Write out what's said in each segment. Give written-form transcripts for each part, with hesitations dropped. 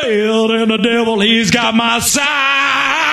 hell, and the devil, he's got my side.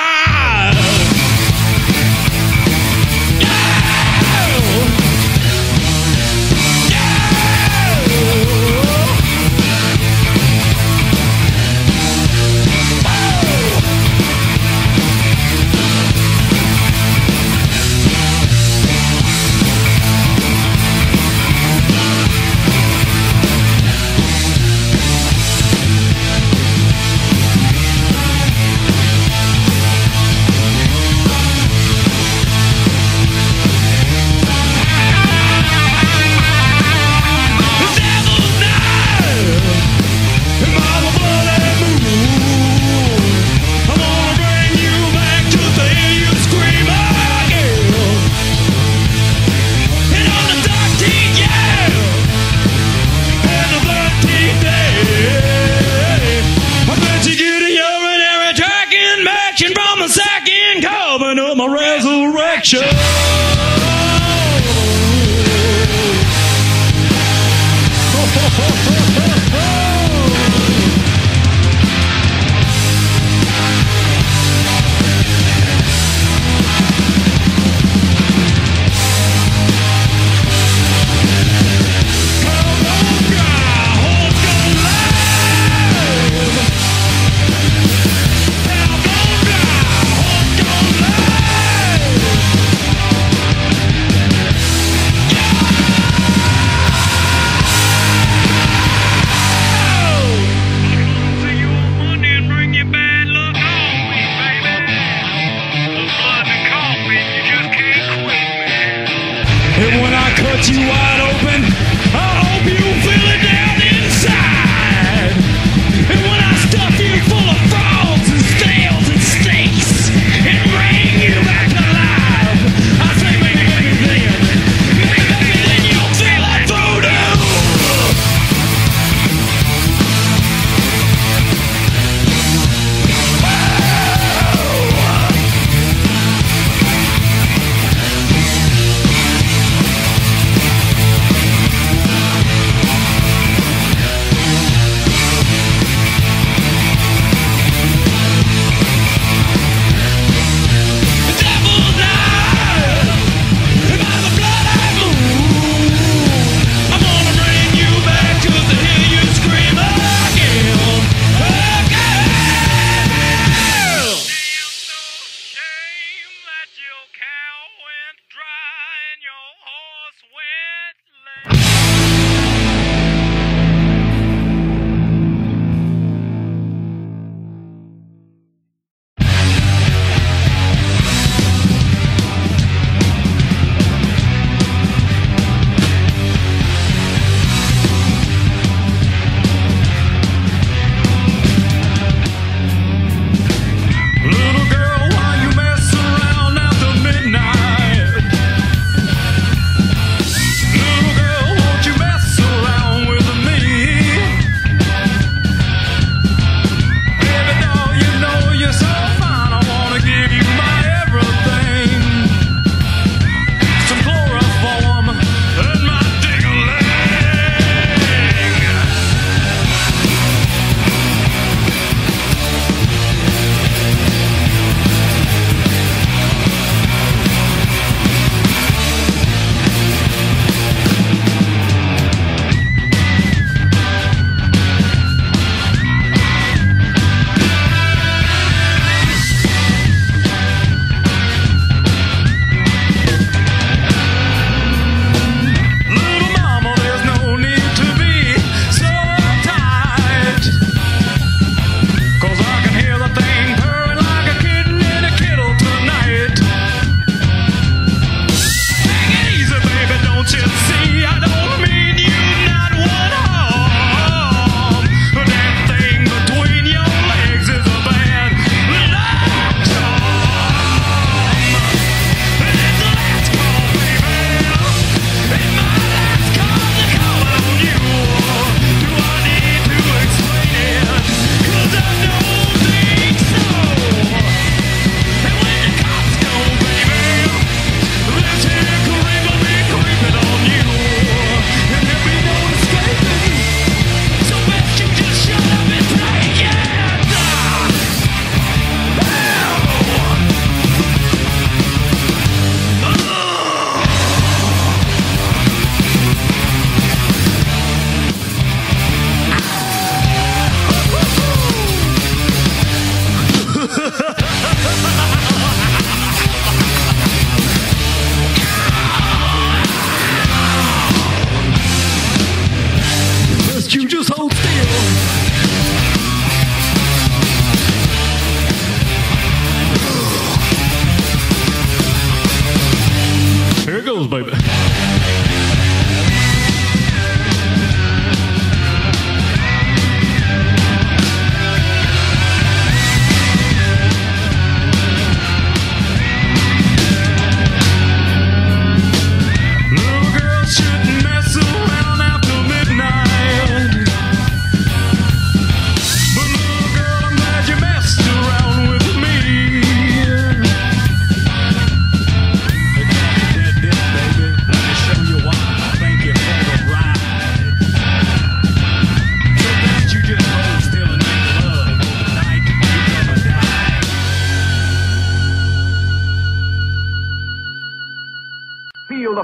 From a second coming of my resurrection.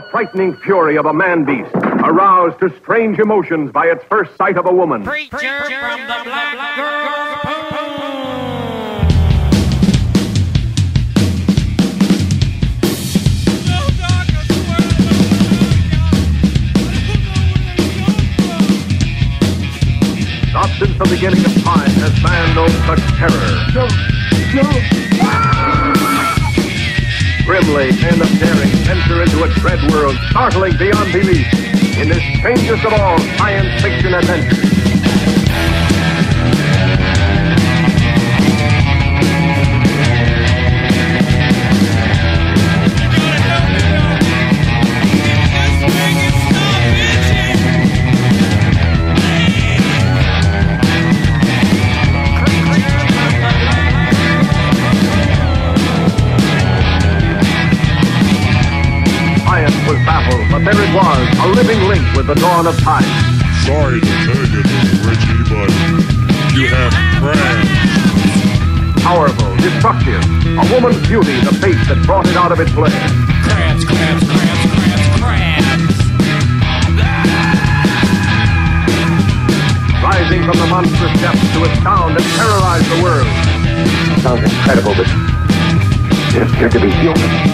frightening fury of a man-beast, aroused to strange emotions by its first sight of a woman. Preacher from the Black Girl's Pool. Not since the beginning of time has man known such terror. Grimly, men of daring enter into a dread world, startling beyond belief, in this strangest of all science fiction adventures. Was baffled, but there it was, a living link with the dawn of time. Sorry to tell you, little Richie, but you have crabs. Powerful, destructive, a woman's beauty, the fate that brought it out of its lair. Crabs, crabs, crabs, crabs, crabs. Rising from the monstrous depths to astound and terrorize the world. Sounds incredible, but it appeared to be human.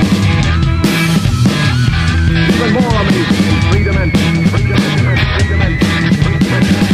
Even more amazing in three dimensions. Three dimensions. Three dimensions. Three dimensions.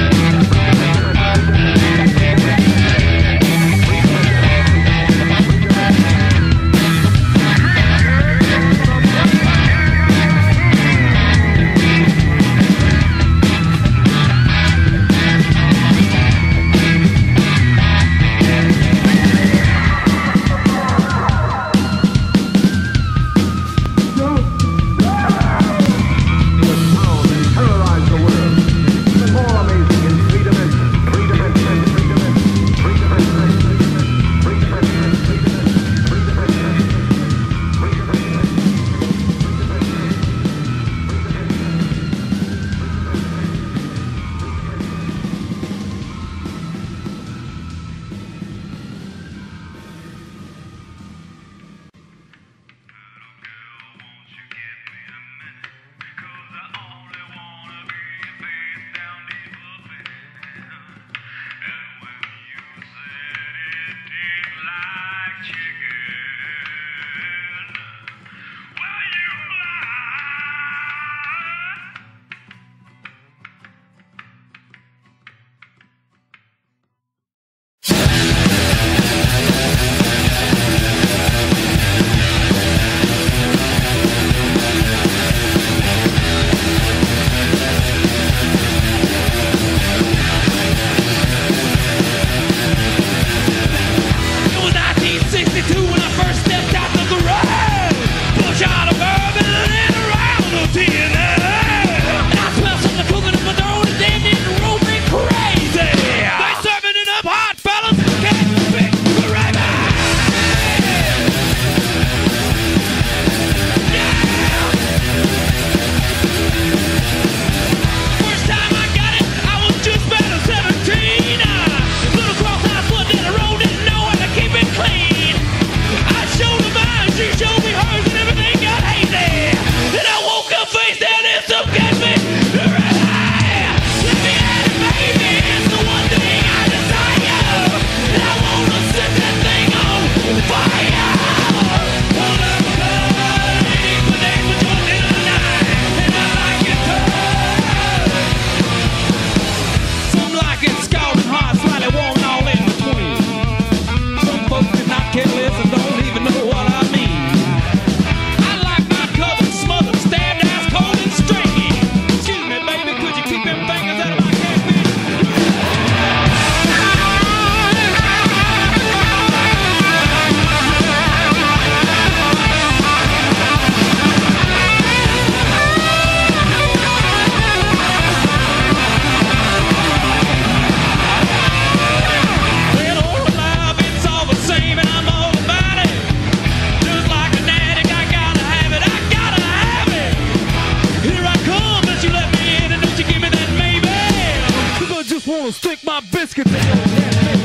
Stick my biscuits in your head.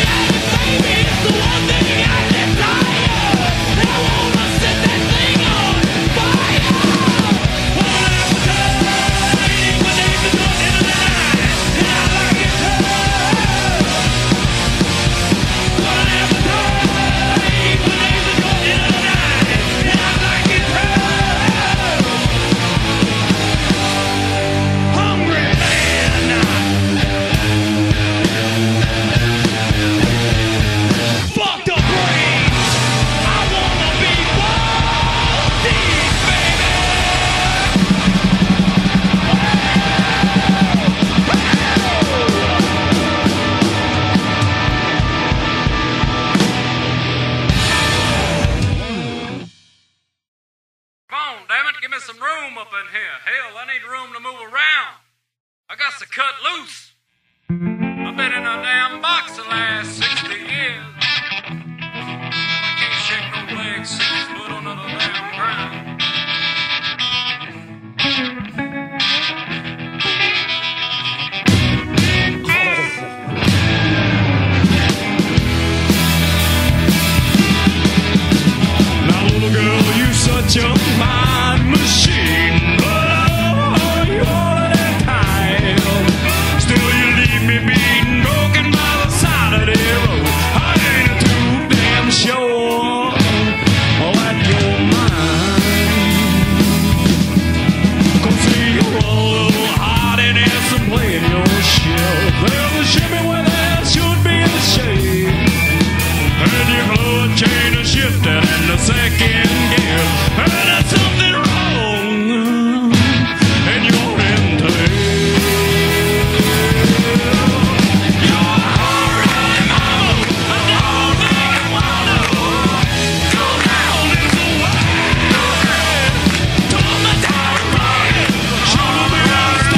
Baby, it's the one thing I desire. I wanna set that thing on here. Hell, I need room to move around. I got to cut loose. I've been in a damn box the last 60 years. I can't shake no legs 6 foot under the damn ground. Now, little girl, you such a mind machine. Oh, you're that time. Still, you leave me being broken by the side of the road. I ain't too damn sure that you're mine. 'Cause see, you're a little hottiness and playing your shit. There's a shimmy where there should be a shade. And your blood chain is shifting in the second gear. And there's something wrong in your intake. You're alright, mama. I don't think I wanna go down this way. Told my time body, show me how to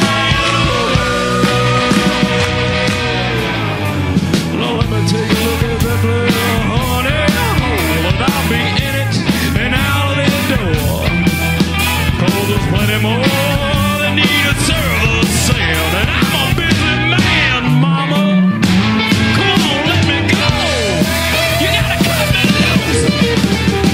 stay. Lord, let me take a look at that place. I'll be in it and out the door. 'Cause there's plenty more that need a service sale. And I'm a busy man, mama. Come on, let me go. You gotta cut me loose.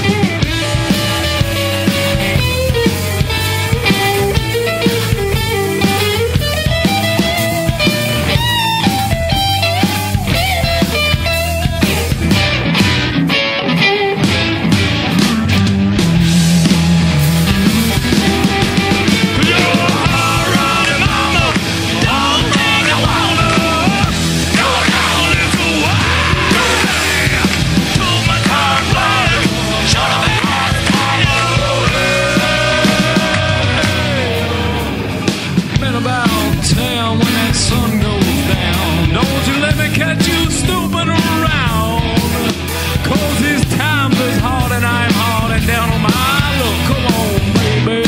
Catch you snooping around. 'Cause these times is hard and I'm hard and down on my luck. Come on, baby.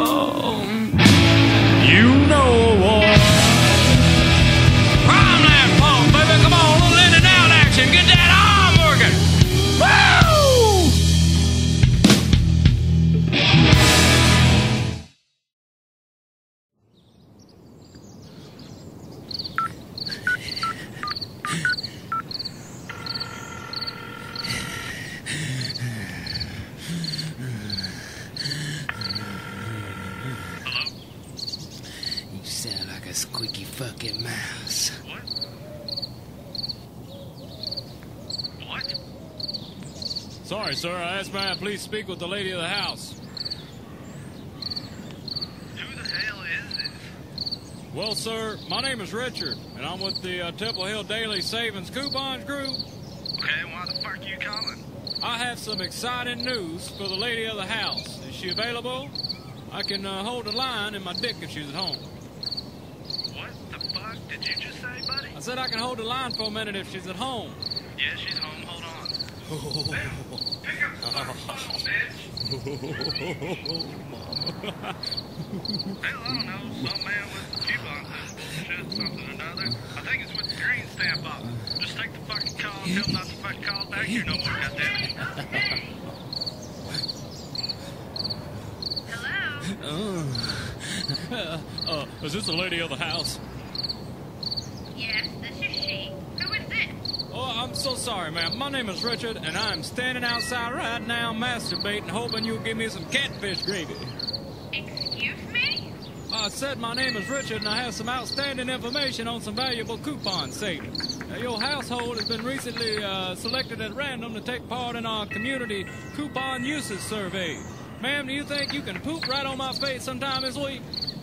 You know what? Prime that pump, baby. Come on, a little in and out action. Get that arm working. Woo! You sound like a squeaky fucking mouse. What? Sorry, sir. I asked may I please speak with the lady of the house. Who the hell is this? Well, sir, my name is Richard, and I'm with the Temple Hill Daily Savings Coupons Group. Okay, why the fuck you calling? I have some exciting news for the lady of the house. Is she available? I can hold the line in my dick if she's at home. What the fuck did you just say, buddy? I said I can hold the line for a minute if she's at home. Yeah, she's home. Hold on. Pick up the fucking phone, bitch. Hell, I don't know. Some man with coupon says bullshit, something or another. I think it's with the green stamp on it. Just take the fucking call and tell them not to fucking call back here no more, goddammit. Is this the lady of the house? Yes, this is she. Who is this? Oh, I'm so sorry, ma'am. My name is Richard, and I'm standing outside right now masturbating, hoping you'll give me some catfish gravy. Excuse me? I said my name is Richard, and I have some outstanding information on some valuable coupon savings. Now, your household has been recently selected at random to take part in our community coupon usage survey. Ma'am, do you think you can poop right on my face sometime this week?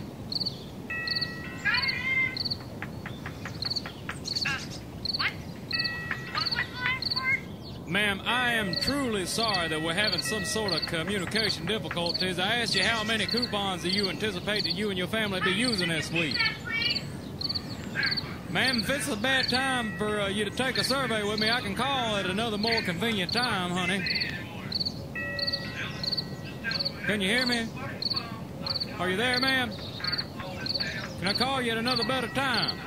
What? What was the last part? Ma'am, I am truly sorry that we're having some sort of communication difficulties. I asked you how many coupons do you anticipate that you and your family be using this week? Ma'am, if it's a bad time for you to take a survey with me, I can call at another more convenient time, honey. Can you hear me? Are you there, ma'am? Can I call you at another better time?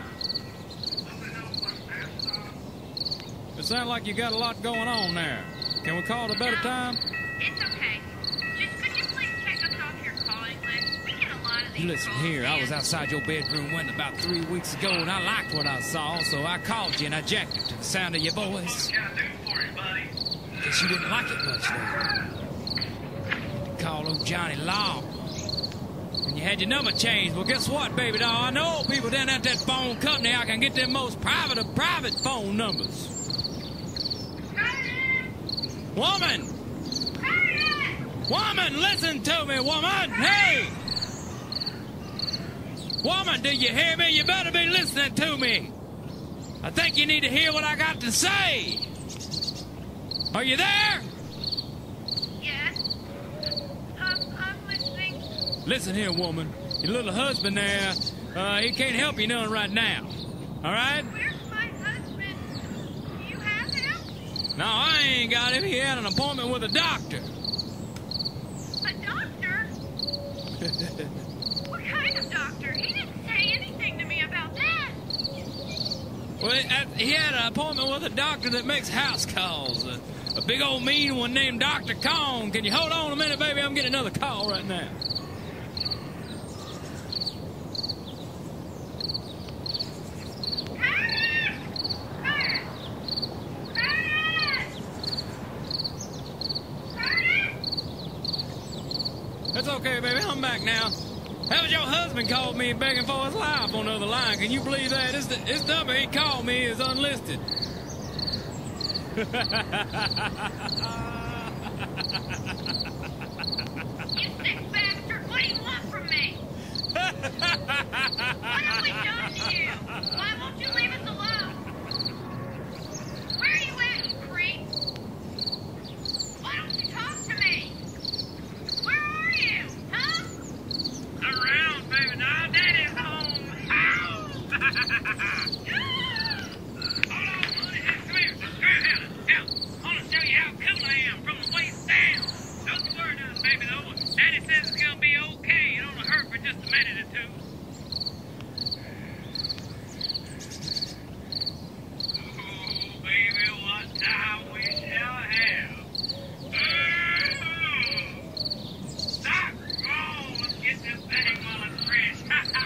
It sounds like you got a lot going on there. Can we call it a better time? It's okay. Just could you please check us off your calling list? We get a lot of these. Listen calls, here, I man. was outside your bedroom window about 3 weeks ago, and I liked what I saw, so I called you and I jacked it to the sound of your voice. Guess you didn't like it much, though. Called old Johnny Law. And you had your number changed. Well, guess what, baby doll? I know people down at that phone company, I can get them most private of private phone numbers. Woman! Woman, listen to me, woman! Hey! Woman, do you hear me? You better be listening to me. I think you need to hear what I got to say. Are you there? Yes. I'm listening. Listen here, woman. Your little husband there, he can't help you none right now. All right? Where's my husband? Do you have him? No, I ain't got him. He had an appointment with a doctor. A doctor? What kind of doctor? He didn't say anything to me about that. Well, he had an appointment with a doctor that makes house calls. A big old mean one named Dr. Kong. Can you hold on a minute, baby? I'm getting another call right now. That's okay, baby. I'm back now. That was your husband called me begging for his life on the other line. Can you believe that? His number he called me is unlisted. You sick bastard! What do you want from me? What have we done to you? Why won't you leave us alone? Where are you at, you creep? Why don't you talk to me? Where are you? Huh? Around, baby. Now, Daddy's home. Ow! Hold on, honey. Come here. Come here, Hannah. I want to show you how cool I am from the waist down. Don't you worry, nothing, baby, though. Daddy says it's going to be okay. It only hurt for just a minute or two. Oh, baby, what time we shall have. Doc, come on, let's get this thing while it's fresh.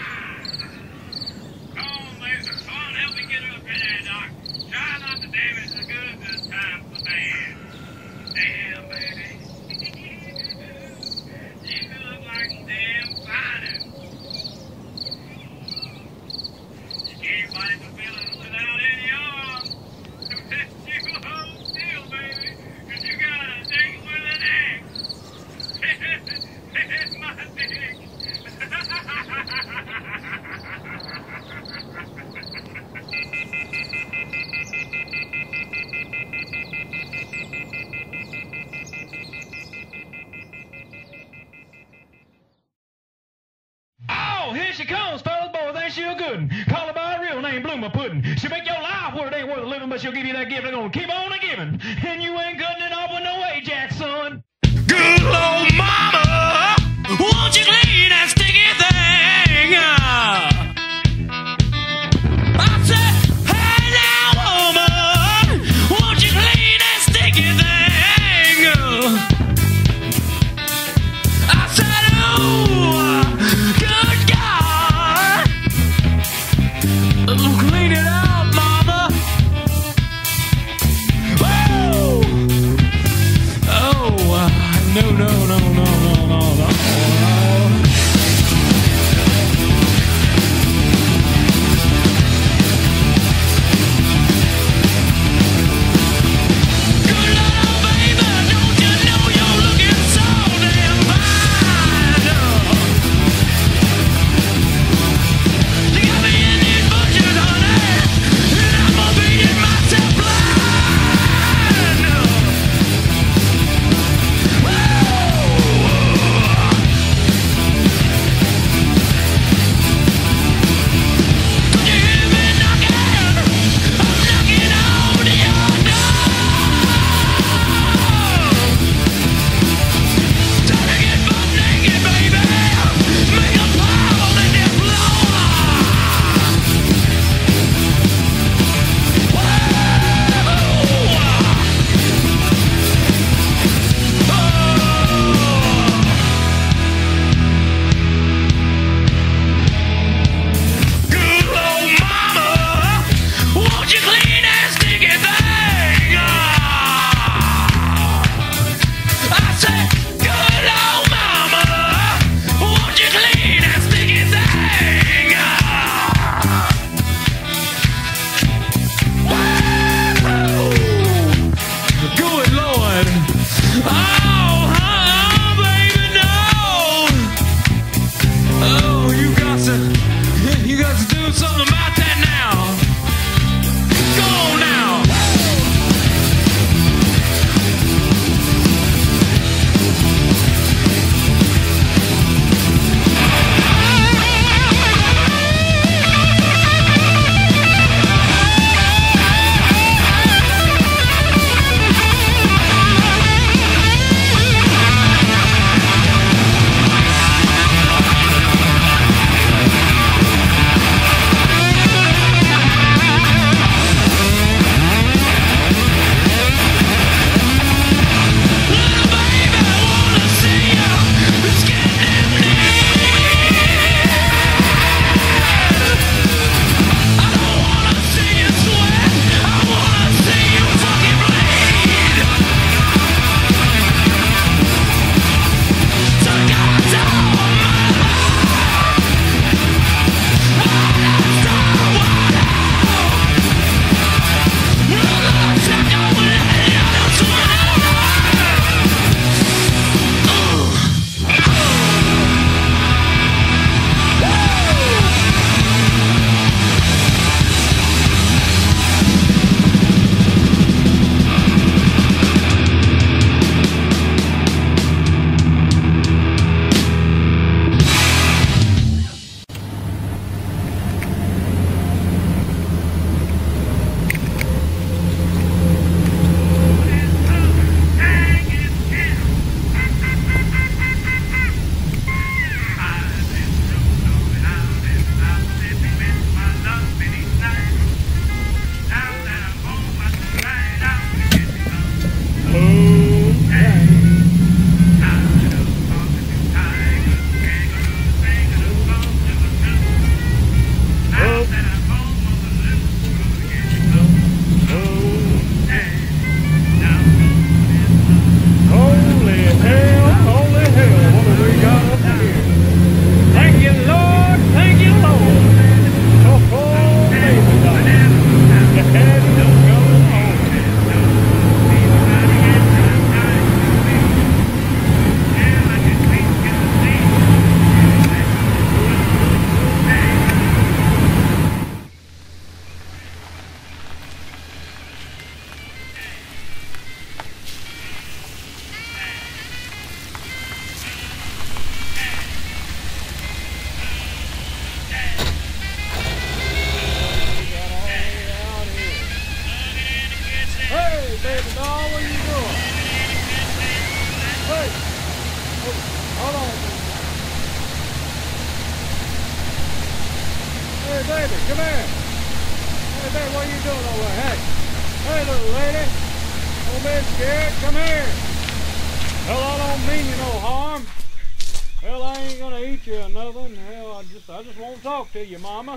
Come on, baby. Come on, help me get up in there, Doc. Try not to damage the good this time for bad. Damn, baby. You look like damn fine. You can't fight the feelings without any arms. Bet you hold still, baby, 'cause you got a dick with an axe. It's my dick. Oh, here she comes, fellas. Boys, ain't she a good one? Call her by her real name, Bloomer Puddin'. She'll make your life where it ain't worth living, but she'll give you that gift. They're gonna keep on a giving. And you ain't cutting it off with no Ajax, son. Good old mama, won't you clean that sticky thing? I said, hey now, woman, won't you clean that sticky thing? I said, oh, good God, clean it out, mama. Woo! Oh, no. Hey, baby, come here. Hey, baby, what are you doing over there? Hey. Hey, little lady. Don't be scared. Come here. Hell, I don't mean you no harm. Hell, I ain't gonna eat you or nothing. Hell, I just want to talk to you, Mama.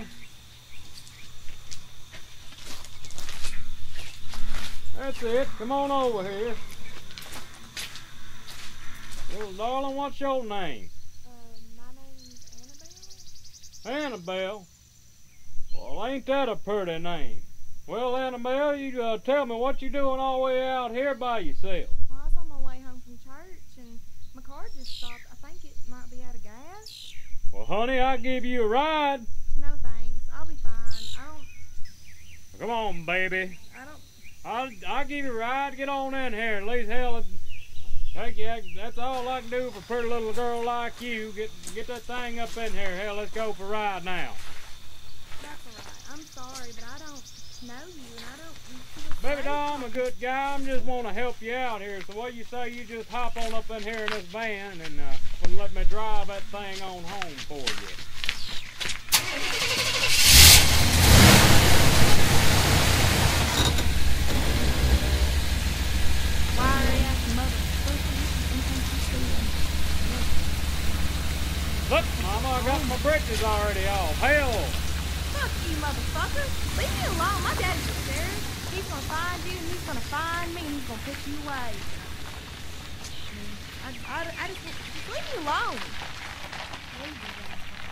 That's it. Come on over here. Little darling, what's your name? My name's Annabelle. Annabelle? Well, ain't that a pretty name? Well, Annabelle, you tell me what you doing all the way out here by yourself. Well, I was on my way home from church, and my car just stopped. I think it might be out of gas. Well, honey, I'll give you a ride. No thanks. I'll be fine. Come on, baby. I don't... I'll give you a ride. Get on in here. At least, hell, take you. That's all I can do for a pretty little girl like you. Get that thing up in here. Hell, let's go for a ride now. That's all right. I'm sorry, but I don't know you, and I don't... Baby doll, I'm a good guy. I just want to help you out here. So what you say, you just hop on up in here in this van and let me drive that thing on home for you. Look, Mama, I got my britches already off. Hell! Fuck you, motherfucker. Leave me alone. My daddy's a sheriff. He's gonna find you, and he's gonna find me, and he's gonna put you away. I just leave me alone. Leave me alone.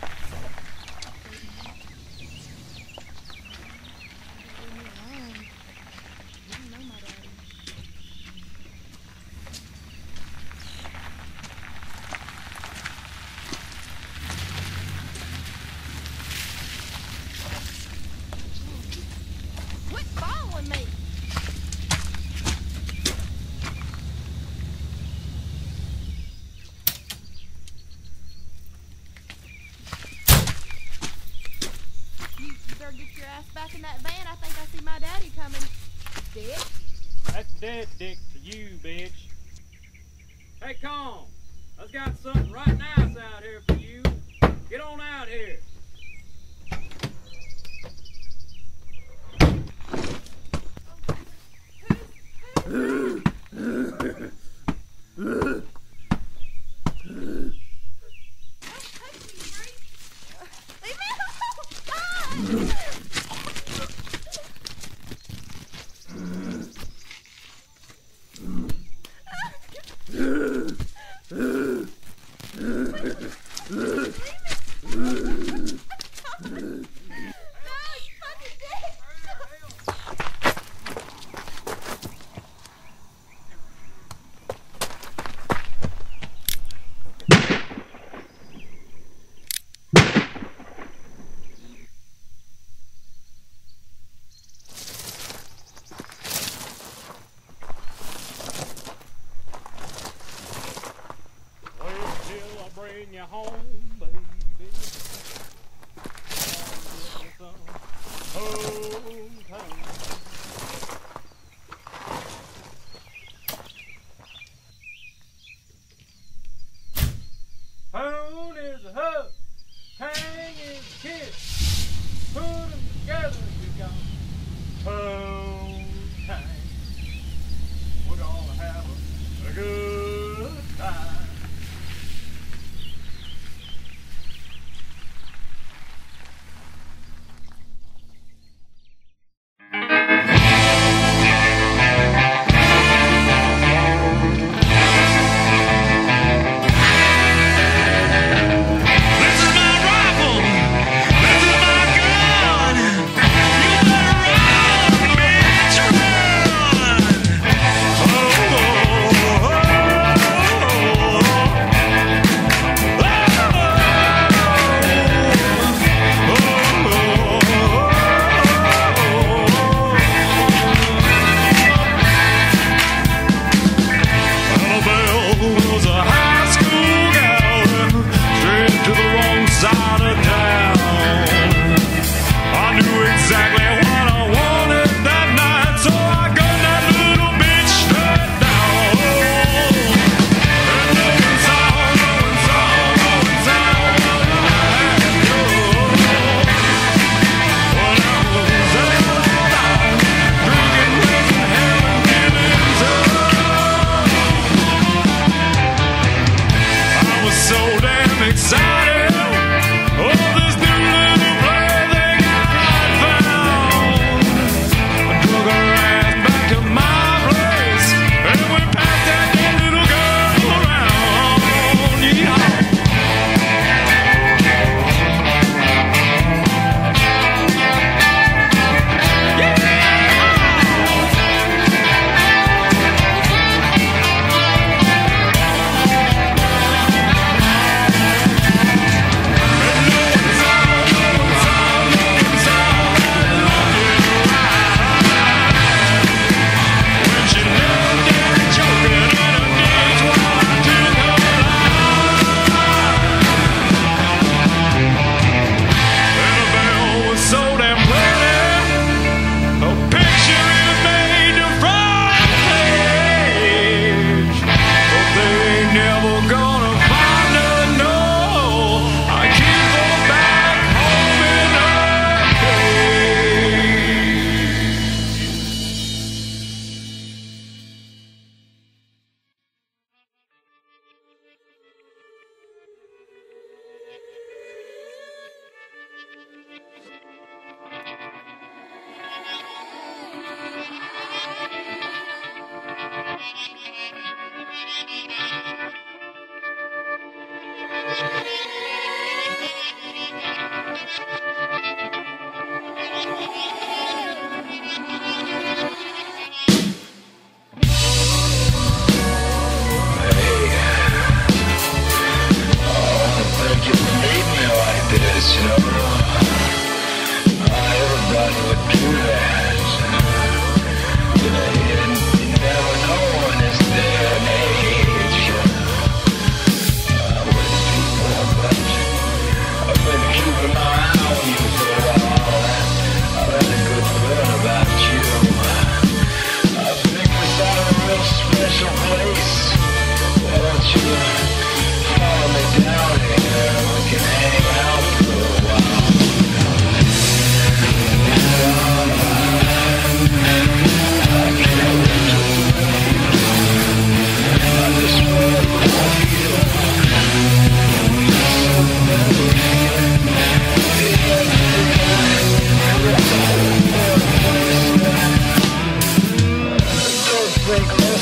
You don't know my daddy. Quit following me! You better get your ass back in that van. I think I see my daddy coming. Dick. That's dead dick to you, bitch. Hey, Con, I've got something right nice out here for you. Get on out here. Leave me alone! God!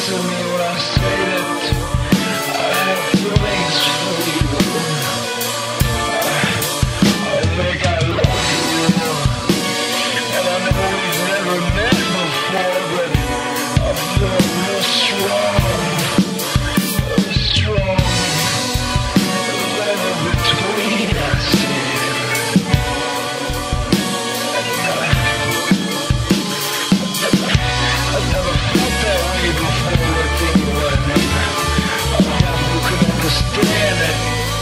listen to me when I say that I have feelings for you. I think I love you. And I know we've never met before, but I feel real strong. Strong. The letter between us. I've never felt that way before with anyone. Who could understand it?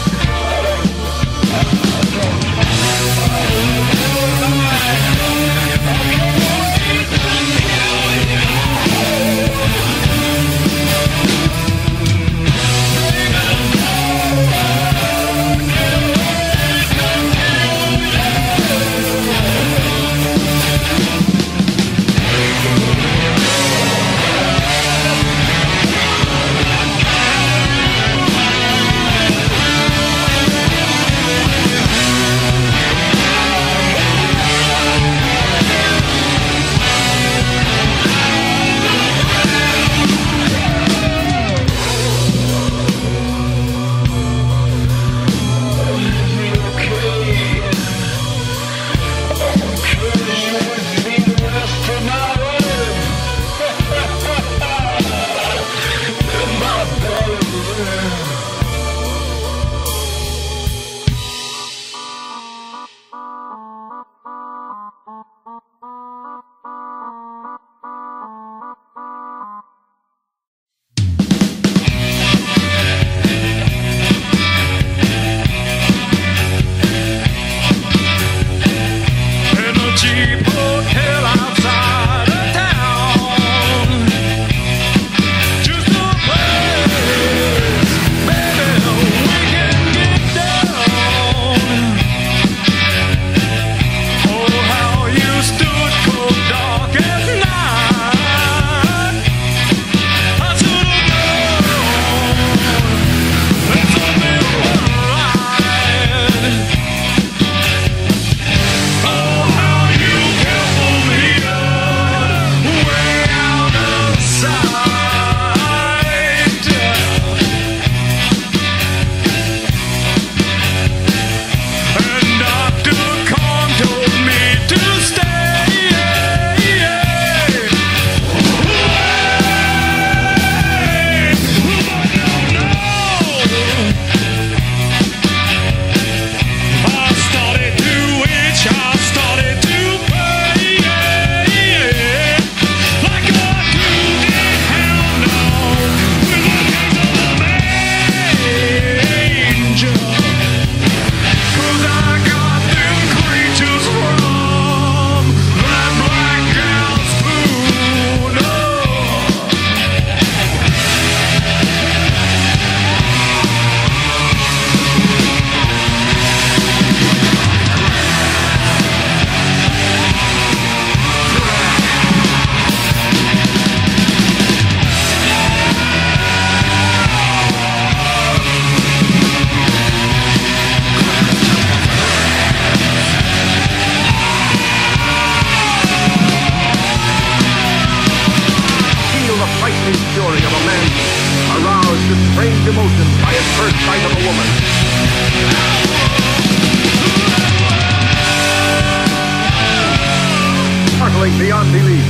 Beyond belief.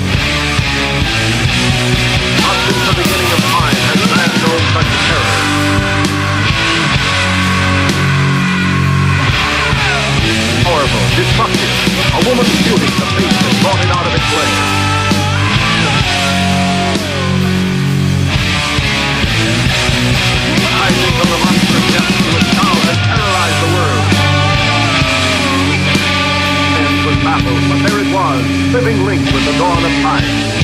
Not since the beginning of time has man known such terror. Powerful, destructive, a woman's beauty, the face that brought it out of its lair. Rising from the monster depths to its town has terrorized the world. Was baffled, but there it was, living link with the dawn of time.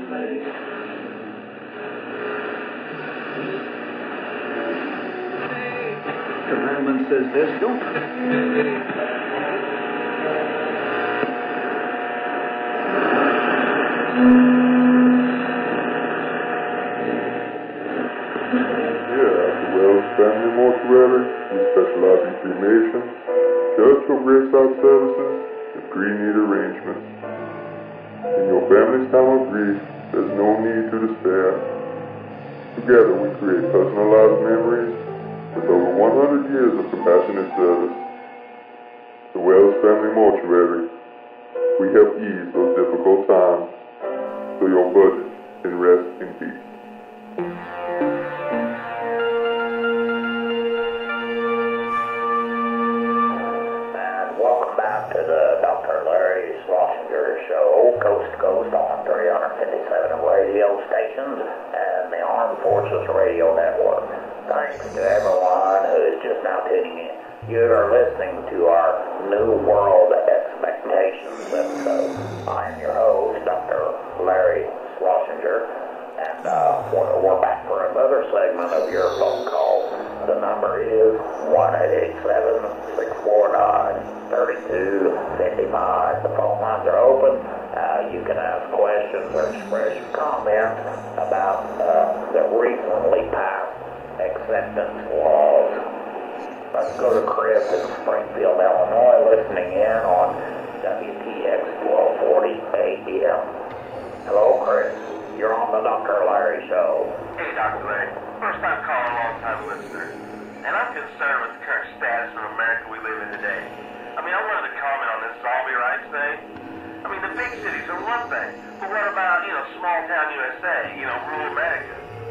Mr. Merriman says this, don't Family Mortuary, we specialize in cremation, church or graveside services, and pre-need arrangements. In your family's time of grief, there's no need to despair. Together we create personalized memories with over 100 years of compassionate service. The Wells Family Mortuary, we help ease those difficult times so your budget can rest in peace. To the Dr. Larry Schlosinger Show, coast to coast on 357 radio stations and the Armed Forces Radio Network. Thanks to everyone who is just now tuning in. You are listening to our New World Expectations episode. I am your host, Dr. Larry Schlosinger, and we're back for another segment of your phone calls. The number is 1-877-649-3255. The phone lines are open. You can ask questions or express your comments about the recently passed acceptance laws. Let's go to Chris in Springfield, Illinois, listening in on WTX 1240 AM. Hello, Chris. You're on the Dr. Larry Show. Hey, Dr. Larry. First-time caller, long-time listener. And I'm concerned with the current status of America we live in today. I mean, I wanted to comment on this zombie rights thing. I mean, the big cities are one thing, but what about, small-town USA, rural America?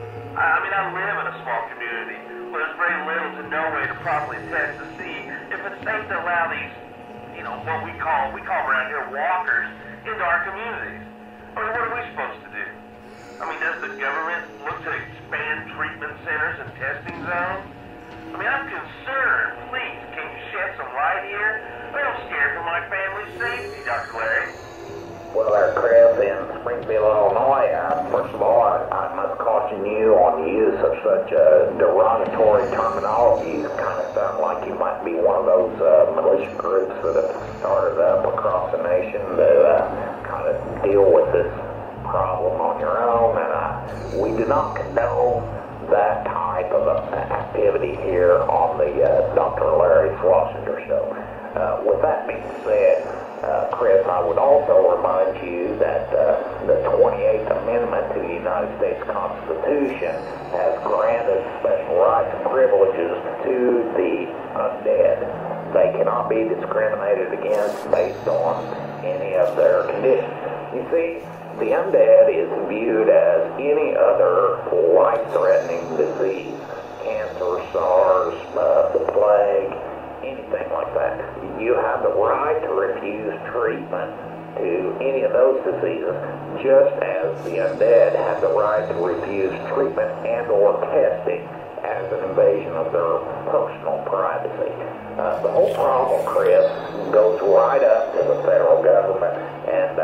I mean, I live in a small community where there's very little to no way to properly test to see if it's safe to allow these, what we call around here walkers into our communities. I mean, what are we supposed to do? I mean, does the government look to expand treatment centers and testing zones? I mean, I'm concerned. Please, can you shed some light here? I'm scared for my family's safety, Dr. Larry. Well, Chris, in Springfield, Illinois, first of all, I must caution you on the use of such derogatory terminology. You kind of sound like you might be one of those militia groups that have started up across the nation to kind of deal with this problem on your own, and we do not condone that type of activity here on the Dr. Larry Schlosinger Show. With that being said, Chris, I would also remind you that the 28th Amendment to the United States Constitution has granted special rights and privileges to the undead. They cannot be discriminated against based on any of their conditions. You see, the undead is viewed as any other life-threatening disease, cancer, SARS, the plague, anything like that. You have the right to refuse treatment to any of those diseases, just as the undead have the right to refuse treatment and or testing as an invasion of their personal privacy. The whole problem, Chris, goes right up to the federal government, and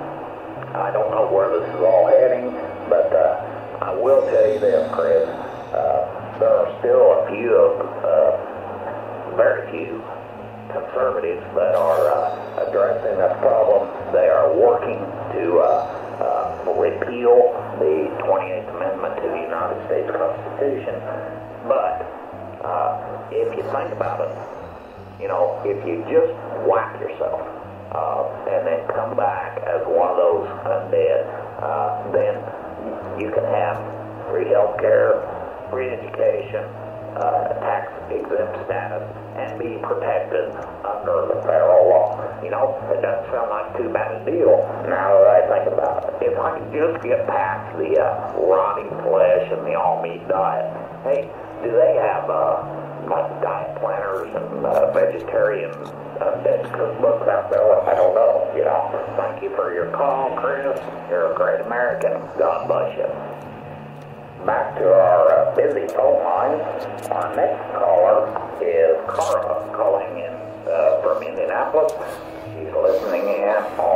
I don't know where this is all heading, but I will tell you this, Chris. There are still a few, very few conservatives that are addressing this problem. They are working to repeal the 28th Amendment to the United States Constitution. But if you think about it, if you just whack yourself and then come back as one of those undead, then you can have free health care, free education, tax-exempt status, and be protected under the federal law. It doesn't sound like too bad a deal now that I think about it. If I could just get past the rotting flesh and the all-meat diet. Hey, do they have like diet planners and vegetarian undead cookbooks out there? I don't know. Thank you for your call, Chris. You're a great American. God bless you. Back to our busy phone line. Our next caller is Carla, calling in from Indianapolis. She's listening in on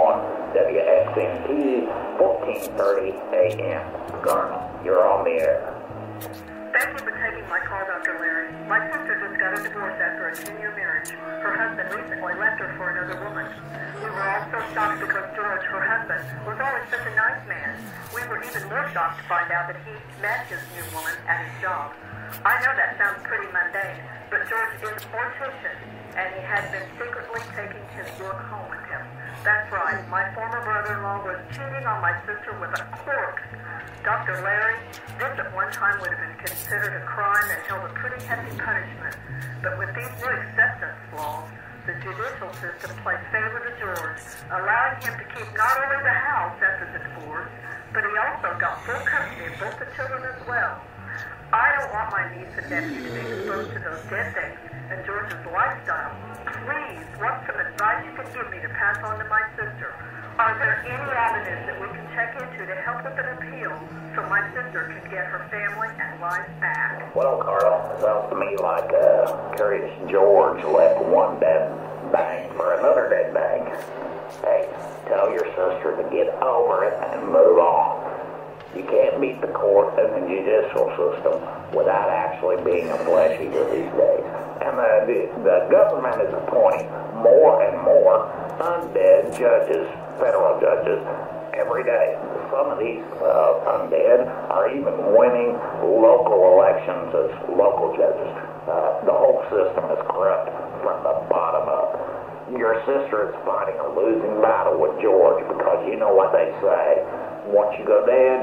WXNT, 1430 AM. Garner, you're on the air. Thank you for taking my call, Dr. Larry. My sister just got a divorce after a 10-year marriage. Her husband recently left her for another woman. We were all so shocked because George, her husband, was always such a nice man. We were even more shocked to find out that he met his new woman at his job. I know that sounds pretty mundane, but George is a mortician, and he had been secretly taking his work home with him. That's right, my former brother-in-law was cheating on my sister with a corpse. Dr. Larry, this at one time would have been considered a crime and held a pretty hefty punishment. But with these new acceptance laws, the judicial system plays favor to George, allowing him to keep not only the house after the divorce, but he also got full custody of both the children as well. I don't want my niece and nephew to be exposed to those dead things and George's lifestyle. Please, what some advice you can give me to pass on to my sister? Are there any avenues that we can check into to help with an appeal so my sister can get her family and life back? Well, Carl, it sounds to me like Curious George left one dead bang for another dead bang. Hey, tell your sister to get over it and move on. You can't beat the court and the judicial system without actually being a flesh eater these days. And the government is appointing more and more undead judges, federal judges, every day. Some of these undead are even winning local elections as local judges. The whole system is corrupt from the bottom up. Your sister is fighting a losing battle with George because you know what they say. Once you go dead,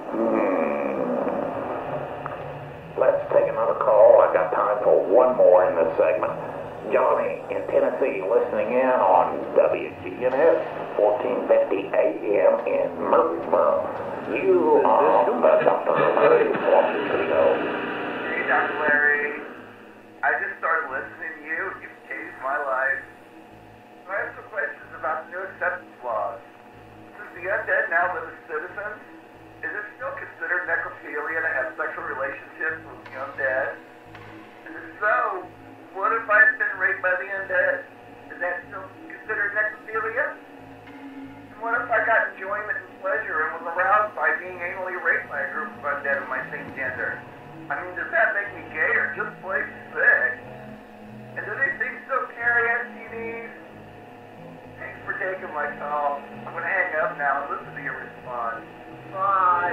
let's take another call. I got time for one more in this segment. Johnny in Tennessee listening in on WGNS 1450 AM in Murfreesboro. You are Dr. Larry Washington. Hey, Dr. Larry. I just started listening to you. You've changed my life. So I have some questions about the new acceptance laws. Since the undead now live as citizens, is it still considered necrophilia to have sexual relationships with the undead? And if so, what if I've been raped by the undead? Is that still considered necrophilia? And what if I got enjoyment and pleasure and was aroused by being anally raped by a group of undead of my same gender? I mean, does that make me gay or just plain sick? And do these things still carry STDs? Thanks for taking my call. I'm going to hang up now and listen to your response. Bye.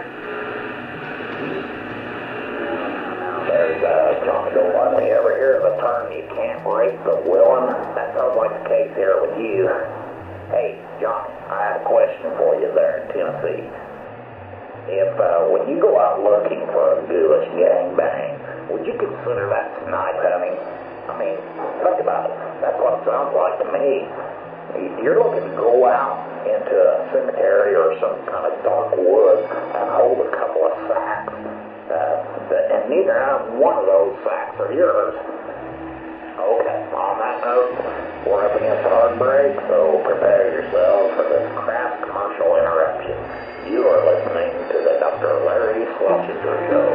There's Johnny Goldline. We ever hear of a term, you can't rape the willing? That sounds like the case here with you. Hey, Johnny, I had a question for you there in Tennessee. If, when you go out looking for a ghoulish gangbang, would you consider that snipe hunting? I mean, think about it. That's what it sounds like to me. You're looking to go out into a cemetery or some kind of dark woods and hold a couple of sacks. And neither one of those sacks are yours. Okay, on that note, we're up against a hard break, so prepare yourselves for this crass commercial interruption. You are listening to the Dr. Larry Schlesinger Show.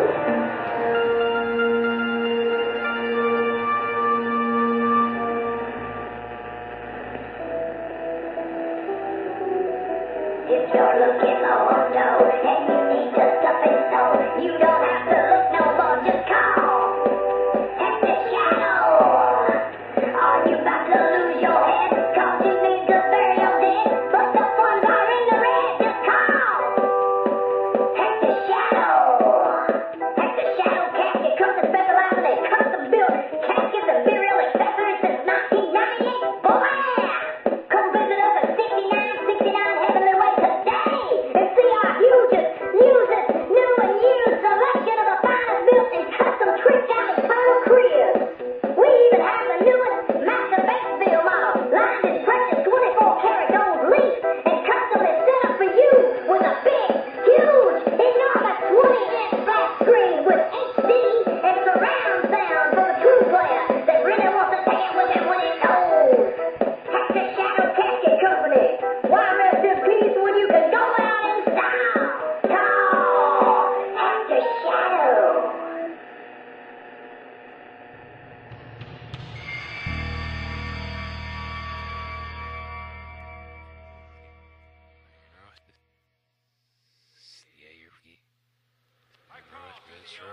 If you're looking over no, and you need to stuff and snow, you don't have to look no more, just call. At the shadow. Are you about to lose your head? Cause you need to bury your dead, but the ones are in the red, just call. At the shadow. At the shadow casket comes to specialize in a custom built casket and burial accessories since 1998. Boy! Come visit us at 6969 Heavenly Way today.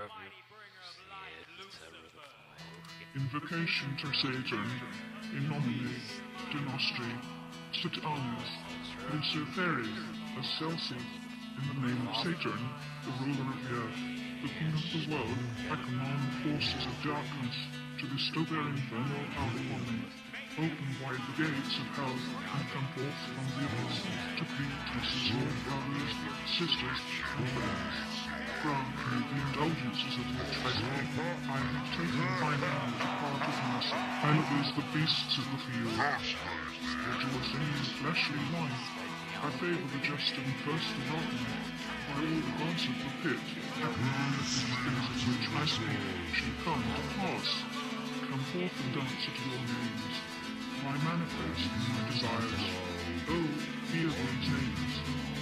love you. Invocation to Saturn, in nomine de nostri Satanas, Luciferi, Excelsis, in the name of Saturn, the ruler of the earth, the king of the world, I command the forces of darkness to bestow their infernal power upon me. Open wide the gates of hell and come forth from the abyss to greet us as your brothers, sisters, and friends. Grant me the indulgences of which I speak. I have taken my name as a part of mercy. I love the beasts of the field. Rejoicing in fleshly life, I favour the just and curse the rotten. By all the gods of the pit, I command that these things of which I speak shall come to pass. Come forth and dance at your names. I manifest my desires. Oh, hear these names.